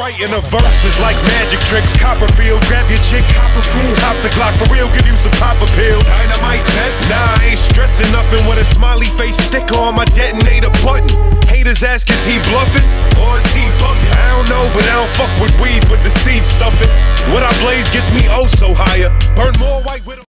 writing a verse is like magic tricks. Copperfield, grab your chick, Copperfield. Hop the Glock for real, give you some pop pill. Dynamite vest. Nah, I ain't stressing nothing with a smiley face sticker on my detonator button. Haters ask, is he bluffing or is he bugging? I don't know, but I don't fuck with weed with the seed stuffing. What I blaze gets me oh so higher. Burn more white with